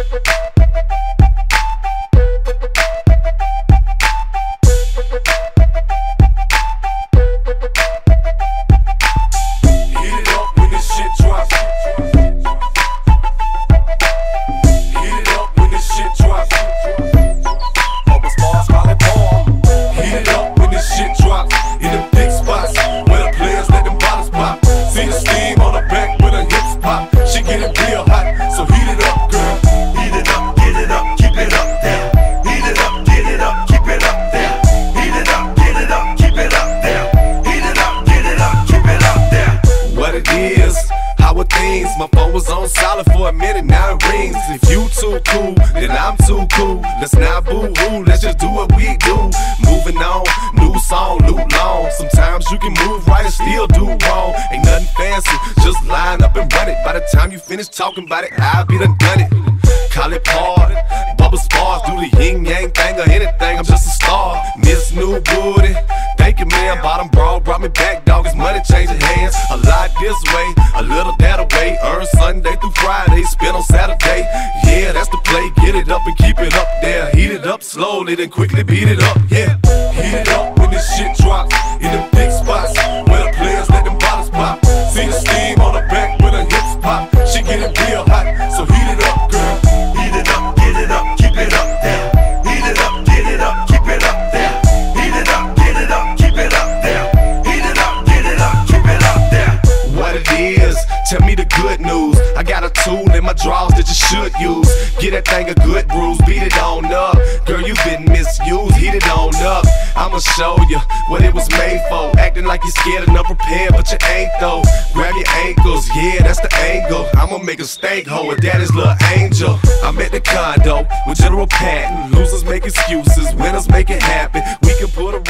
My phone was on silent for a minute, now it rings. If you too cool, then I'm too cool. Let's not boo-hoo, let's just do what we do. Moving on, new song, new long. Sometimes you can move right and still do wrong. Ain't nothing fancy, just line up and run it. By the time you finish talking about it, I'll be done it. Call it party, bubble spars, do the yin-yang thing or anything, I'm just a star. Miss New Booty, thank you man, bottom broad brought me back, dog, it's money changing hands. A lot this way, a little that away, earn Sunday through Friday, spend on Saturday. Yeah, that's the play, get it up and keep it up there. Heat it up slowly, then quickly beat it up, yeah. Heat it up when this shit drops, in them big spots, where the players let them bottles pop. See the steam on the back when the hips pop, she get it real hot, so heat it up, girl. Heat it up, get it up, keep it up there. Heat it up, get it up, keep it up there. Heat it up, get it up, keep it up there. Heat it up, get it up, keep it up there. What it is, tell me the good news. I got a tool in my drawers that you should use. Get that thing a good bruise, beat it on up. Girl, you been misused, heat it on up. I'ma show you what it was made for. Acting like you're scared and unprepared, but you ain't though. Grab your ankles, yeah, that's the angle. I'ma make a steak hoe with daddy's little angel. I'm at the condo with General Patton. Losers make excuses, winners make it happen. We can put a